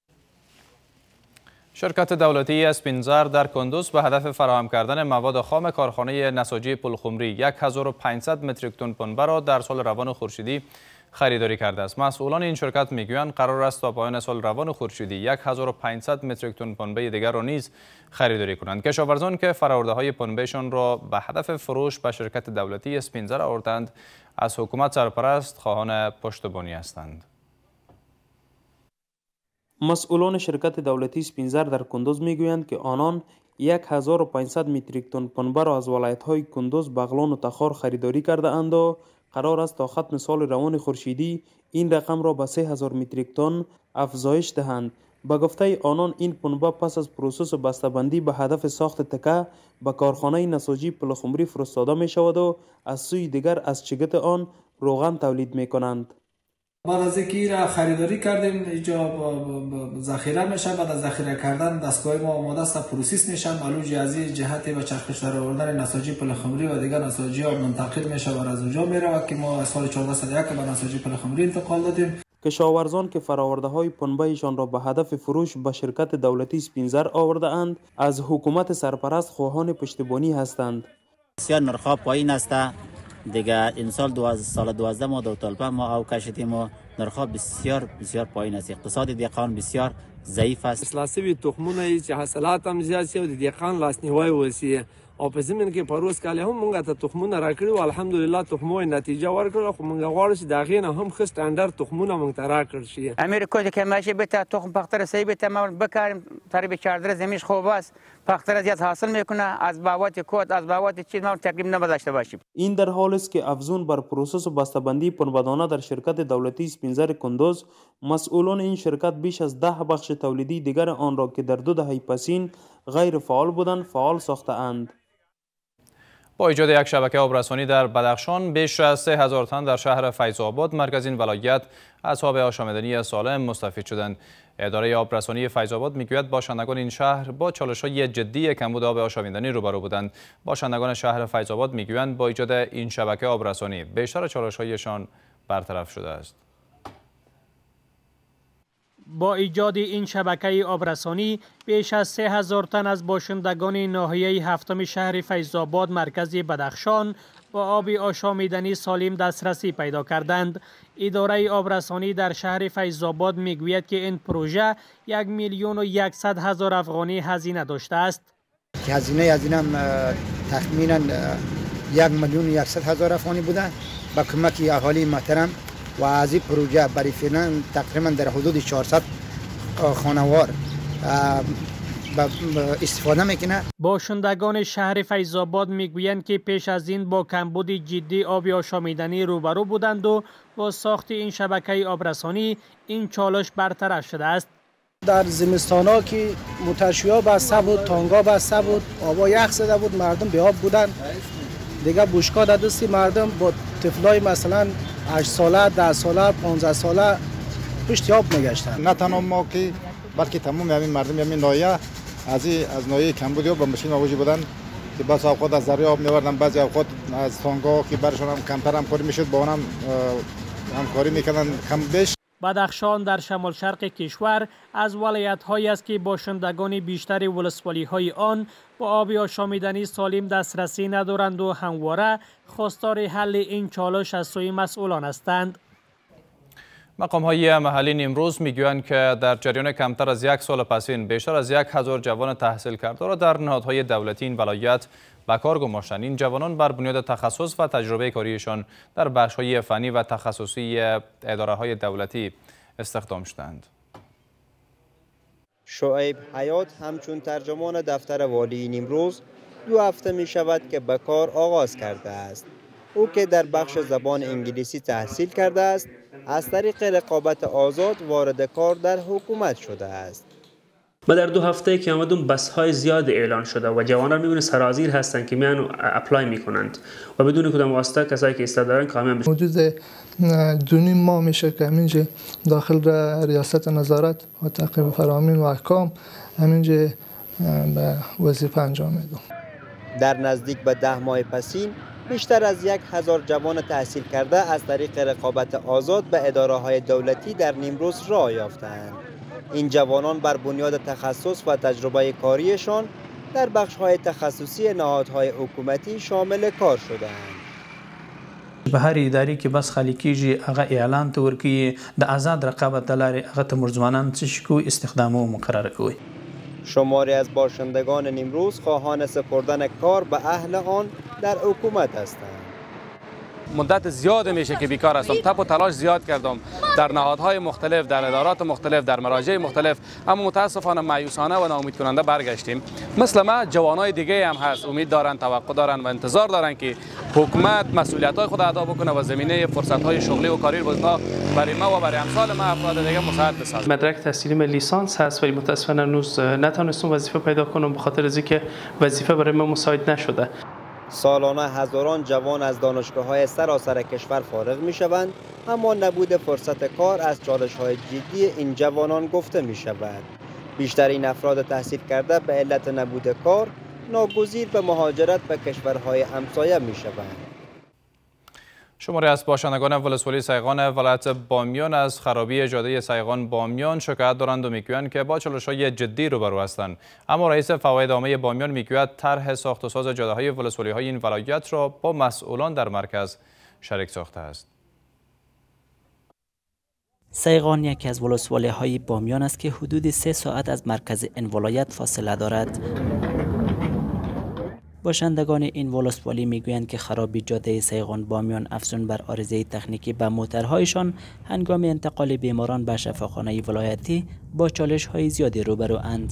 شرکت دولتی اسپینزر در کندوز به هدف فراهم کردن مواد خام کارخانه نساجی پلخمری 1500 متریک تن پنبه را در سال روان خورشیدی خریداری کرده است. مسئولان این شرکت میگویند قرار است تا پایان سال روان خورشیدی 1500 متریک تن پنبه دیگر را نیز خریداری کنند. کشاورزان که فرآورده‌های پنبهشان را به هدف فروش به شرکت دولتی اسپینزر آوردند، از حکومت سرپرست خواهان پشتیبانی هستند. مسئولان شرکت دولتی اسپینزر در کندوز میگویند که آنان 1500 متریک تن پنبه را از ولایت‌های کندوز، بغلان و تخار خریداری کرده اند و قرار است تا ختم سال روان خورشیدی این رقم را به 3000 متریک تن افزایش دهند. به گفته آنان این پنبه پس از پروسس بسته‌بندی به هدف ساخت تکه به کارخانه نساجی پلخمری فرستاده می شود و از سوی دیگر از چگت آن روغن تولید می کنند. بعد از اینکه را خریداری کردیم اینجا ذخیره میشه. بعد از ذخیره کردن دستگاه ما آماده است پروسس میشن، معلومه از این جهت و چرخش در آوردن نساجی پلخمری و دیگر نساجی ها منتقل میشه و از اونجا میره که ما از سال 1401 به نساجی پلخمری انتقال دادیم. کشاورزان که فرآورده های پنبهشان را به هدف فروش به شرکت دولتی اسپینزر آورده اند، از حکومت سرپرست خواهان پشتیبانی هستند. بسیار نرخ پایین است دیگه. این سال 12 ما دو طالبه ما او کشیدیم و نرخ بسیار پایین است. اقتصاد دیقان بسیار ضعیف است. اصلاحی تخمونه چې حاصلات هم زیات شي او د دیقان لاسنیوي وسی او په زمين کې پروس کاله هم مونږ ته تخمونه راکړي او الحمدلله تخمو نتیجه ورکړه. خو مونږ غواړو چې داغې نه هم ښه سټانډرډ تخمونه مونږ ته راکړل شي. امریکا که ماشي بته تخم پختر صحیح بته ما بکاریم تقریبا 14 زمینش خوب است. پختر زیاد حاصل میکنه. از بابت کود از بابت چیز ما تقریبا نبرداشته باشیم. این در حالی است که افزون بر پروسس و بسته‌بندی پنبه‌دانه در شرکت دولتی اسپینزر کندوز، مسئولان این شرکت بیش از 10 بخش تولیدی دیگر آن را که در 2 دهه پسین غیر فعال بودند فعال ساخته اند. با ایجاد یک شبکه آبرسانی در بدخشان، بیش از 3000 تن در شهر فیض آباد مرکز این ولایت از آب آشامیدنی سالم مستفید شدند. اداره آبرسانی فیض آباد میگوید باشندگان این شهر با چالش‌های جدی کمبود آب آشامیدنی روبرو بودند. باشندگان شهر فیض آباد میگویند با ایجاد این شبکه آبرسانی بیشتر چالش‌هایشان برطرف شده است. با ایجاد این شبکه آبرسانی بیش از 3000 تن از باشندگان ناحیه هفتم شهر فیض آباد مرکز بدخشان با آب آشامیدنی سالم دسترسی پیدا کردند. اداره آبرسانی در شهر فیض آباد میگوید که این پروژه 1,100,000 افغانی هزینه داشته است. هزینه تخمینا 1,100,000 افغانی بوده با کمک اهالی محترم و از این پروژه برای فعلا تقریبا در حدود 400 خانوار استفاده میکنه. باشندگان شهر فیض آباد میگویند که پیش از این با کمبود جدی آب آشامیدنی روبرو بودند و با ساخت این شبکه آبرسانی این چالش برطرف شده است. در زمستانا که متشویا بسته بود، تانگا بسته بود، آبا یخ زده بود، مردم به آب بودن. دیگه بوشکا در دستی مردم با طفلای مثلا 8 ساله، 10 ساله، 15 ساله پشت آب میگشتن. نه تنها ما که بلکه تمام همین مردم همین ناحیه از ناحیه کمبودی با ماشین آوردی بودن که بس اوقات از دریا آب می‌آوردن، بعضی اوقات از تانگا که برشون هم کمتر همکاری میشد با اونم همکاری میکردن کم بیش. بدخشان در شمال شرق کشور از ولایت‌هایی است که باشندگان بیشتر ولسوالی‌های آن با آب آشامیدنی سالم دسترسی ندارند و همواره خواستار حل این چالش از سوی مسئولان هستند. مقام‌های محلی نیمروز میگویند که در جریان کمتر از 1 سال پسین بیشتر از 1000 جوان تحصیل کرده را در نهادهای دولتی این ولایت به کار گماشتند. این جوانان بر بنیاد تخصص و تجربه کاریشان در بخش‌های فنی و تخصصی اداره‌های دولتی استخدام شدند. شعیب حیات همچون ترجمان دفتر والی نیمروز 2 هفته می شود که به کار آغاز کرده است. او که در بخش زبان انگلیسی تحصیل کرده است، از طریق رقابت آزاد وارد کار در حکومت شده است. ما در 2 هفته که آمدیم بس‌های زیاد اعلان شده و جوانان می‌بینید سرازیر هستند که میان اپلای میکنند و بدون کدام واسطه کسایی که استعداد دارن کامیاب میشن. حدود 2 ماه میشه که همینجا داخل ریاست نظارت و تعقیب فرامین و احکام همینجا به وظیفه انجام میدم. در نزدیک به 10 ماه پسین بیشتر از 1000 جوان تحصیل کرده از طریق رقابت آزاد به اداره‌های دولتی در نیمروز راه یافتند. این جوانان بر بنیاد تخصص و تجربه کاریشان در بخش‌های تخصصی نهادهای حکومتی شامل کار شدند. به هر ادارې کې بس خالی کېږي هغه اعلان ته ورکوي د آزاد رقابت د لارې هغه ته ځوانان څه شي کوي استخدام او مقرره کوي. شماری از باشندگان نیمروز خواهان سپردن کار به اهل آن در حکومت هستند. مدت زیاد میشه که بیکار هستم. تب و تلاش زیاد کردم در نهادهای مختلف، در ادارات مختلف، در مراجع مختلف، اما متاسفانه مایوسانه و ناامید کننده برگشتیم. مثل ما جوانای دیگه هم هست، امید دارن، توقع دارن و انتظار دارن که حکومت مسئولیت‌های خود ادا بکنه و زمینه فرصت‌های شغلی و کاری برای ما و برای امثال ما افراد دیگه مساعد بسازه. مدرک تحصیلیم لیسانس هست ولی متاسفانه هنوز نتونستم وظیفه پیدا کنم به خاطر از اینکه وظیفه برای من مساعد نشده. سالانه هزاران جوان از دانشگاه‌های سراسر کشور فارغ می‌شوند، اما نبود فرصت کار از چالش‌های جدی این جوانان گفته می‌شود. بیشترین افراد تحصیل کرده به علت نبود کار ناگزیر به مهاجرت به کشورهای همسایه می‌شوند. شماری از باشندگان ولسوالی سیغان ولایت بامیان از خرابی جاده سیغان بامیان شکایت دارند و میگویند که با چالش‌های جدی روبرو هستند. اما رئیس فواید عامه بامیان میگوید طرح ساخت و ساز جاده‌های ولسوالی‌های این ولایت را با مسئولان در مرکز شریک ساخته است. سیغان یکی از ولسوالی‌های بامیان است که حدود 3 ساعت از مرکز این ولایت فاصله دارد. باشندگان این ولسوالی میگویند که خرابی جاده سیغان بامیان افزون بر عارضه تکنیکی به موترهایشان هنگام انتقال بیماران به شفاخانه ولایتی با چالش‌های زیادی روبروند.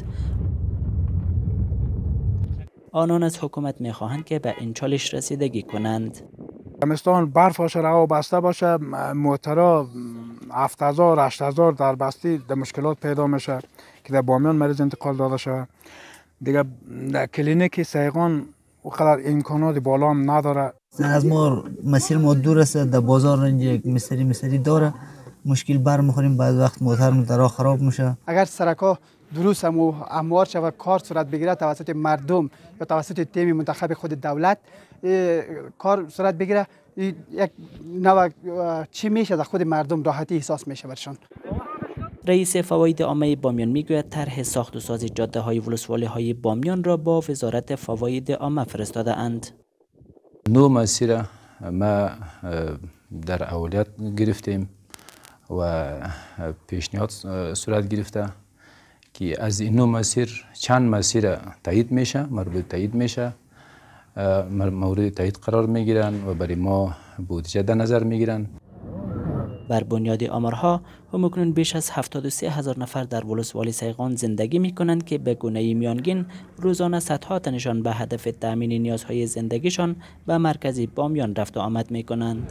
آنان از حکومت میخواهند که به این چالش رسیدگی کنند. زمستان برف باشه، هوا بسته باشه، موترها 7000 8000 در بستی در مشکلات پیدا میشه که در بامیان مریض انتقال داده شود. دیگه در کلینیک سیغان وقدر امکانات بالا هم نداره. از ما مسیر ما دور است، در بازار رنج یک مستری داره، مشکل برمیخوریم، بعض وقت موتر خراب میشه. اگر سرکا درست اموار شود کار صورت بگیره توسط مردم یا توسط تیم منتخب خود دولت کار صورت بگیره، یک نوع چی میشه در خود مردم راحتی احساس میشه برشان. رئیس فواید عامه بامیان میگوید طرح ساخت و ساز جاده های ولسوالی های بامیان را با وزارت فواید عامه فرستاده اند. 9 مسیر ما در اولیت گرفتیم و پیشنهاد صورت گرفته که از این 9 مسیر چند مسیر تایید میشه، مربوط تایید میشه، مورد تایید قرار میگیرن و برای ما بودجه در نظر میگیرن. بر بنیاد آمارها همکنون بیش از 73,000 نفر در ولسوالی سیغان زندگی می کنند که به گونه میانگین روزانه صدها تنشان به هدف تأمین نیازهای زندگیشان به مرکز بامیان رفت و آمد می کنند.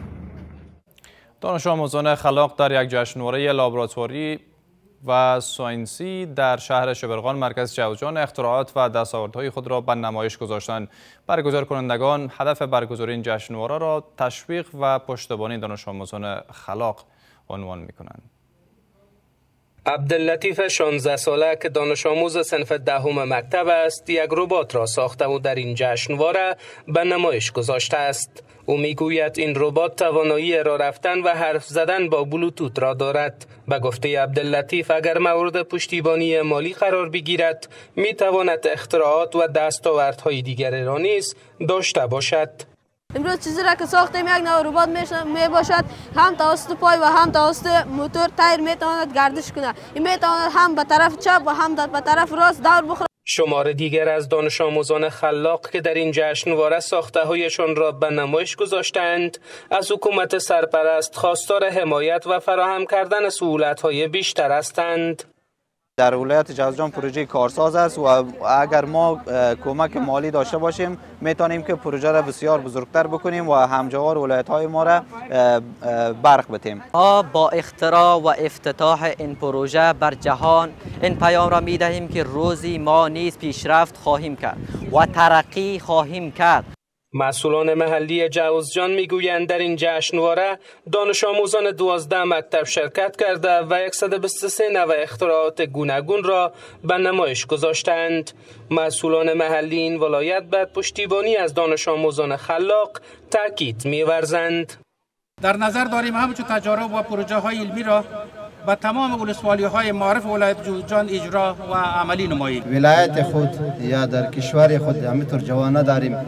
دانش آموزان خلاق در یک جشنواره لابراتواری و ساینسی در شهر شبرغان مرکز جوزجان اختراعات و دستاوردهای خود را به نمایش گذاشتند. برگزار کنندگان هدف برگزاری این جشنواره را تشویق و پشتیبانی دانش آموزان خلاق عنوان می‌کنند. عبداللطیف 16 ساله که دانش آموز صنف 10 مکتب است، یک ربات را ساخته و در این جشنواره به نمایش گذاشته است. او میگوید این ربات توانایی راه رفتن و حرف زدن با بلوتوت را دارد. به گفته عبداللطیف اگر مورد پشتیبانی مالی قرار بگیرد میتواند اختراعات و دستاوردهای دیگری را نیز داشته باشد. امروز چیزی را که ساختیم یک نوع ربات می باشد، هم توسط پای و هم توسط موتور تایر می تواند گردش کنه. این می تواند هم به طرف چپ و هم به طرف راست دور بخوره. شمار دیگر از دانش آموزان خلاق که در این جشنواره ساخته هایشان را به نمایش گذاشتند، از حکومت سرپرست خواستار حمایت و فراهم کردن سهولت‌های بیشتر هستند. در ولایت جوزجان پروژه کارساز است و اگر ما کمک مالی داشته باشیم میتونیم که پروژه را بسیار بزرگتر بکنیم و همجوار ولایت‌های ما را برق بدیم. با اختراع و افتتاح این پروژه بر جهان این پیام را میدهیم که روزی ما نیز پیشرفت خواهیم کرد و ترقی خواهیم کرد. مسئولان محلی جوزجان میگویند در این جشنواره دانش آموزان 12 مکتب شرکت کرده و 123 نوع اختراعات گوناگون را به نمایش گذاشتند. مسئولان محلی این ولایت بر پشتیبانی از دانش آموزان خلاق تاکید می‌ورزند. در نظر داریم همچون تجارب و پروژه های علمی را با تمام ولسوالی های معارف ولایت جوزجان اجرا و عملی نماییم. ولایت خود یا در کشور خود همینطور جوانه داریم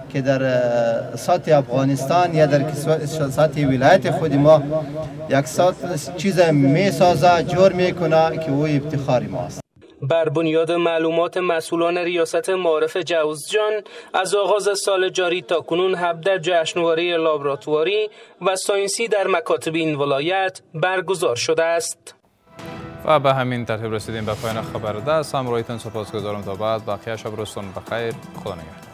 که در سطح افغانستان یا در سطح ولایت خود ما یک چیز میسازه، جور میکنه که او افتخار ماست. بر بنیاد معلومات مسئولان ریاست معارف جوزجان، از آغاز سال جاری تا کنون 17 جشنواره لابراتواری و ساینسی در مکاتب این ولایت برگزار شده است. و به همین ترتیب رسیدیم به پایان خبر دست. همراهیتون سپاسگزارم. تا بعد بقیه شب روزتون بخیر. خدا نگهدار.